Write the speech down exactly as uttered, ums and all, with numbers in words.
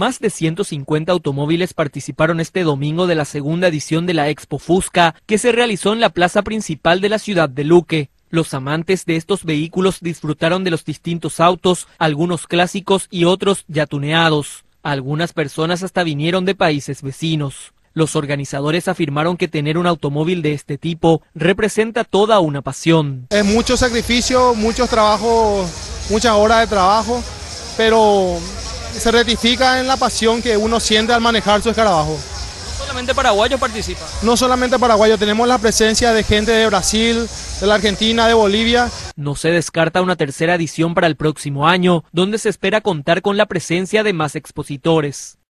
Más de ciento cincuenta automóviles participaron este domingo de la segunda edición de la Expo Fusca, que se realizó en la plaza principal de la ciudad de Luque. Los amantes de estos vehículos disfrutaron de los distintos autos, algunos clásicos y otros ya tuneados. Algunas personas hasta vinieron de países vecinos. Los organizadores afirmaron que tener un automóvil de este tipo representa toda una pasión. Es mucho sacrificio, muchos trabajos, muchas horas de trabajo, pero se rectifica en la pasión que uno siente al manejar su escarabajo. ¿No solamente paraguayos participan? No solamente paraguayos, tenemos la presencia de gente de Brasil, de la Argentina, de Bolivia. No se descarta una tercera edición para el próximo año, donde se espera contar con la presencia de más expositores.